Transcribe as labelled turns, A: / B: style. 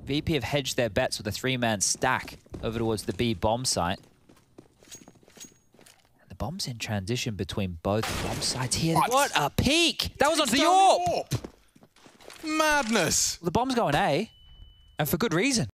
A: VP have hedged their bets with a 3-man stack over towards the B bomb site. And the bomb's in transition between both bomb sites here. What a peek! That was onto the AWP!
B: Madness!
A: The bomb's going A, and for good reason.